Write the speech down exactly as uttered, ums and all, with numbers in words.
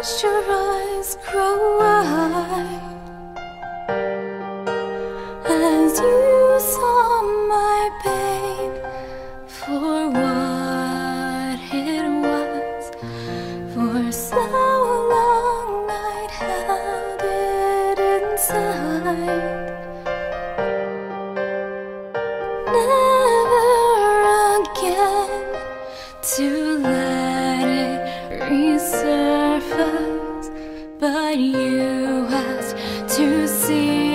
watched your eyes grow wide as you saw my pain for what it was. For so long I'd held it inside, never again to let it resurface. But you asked to see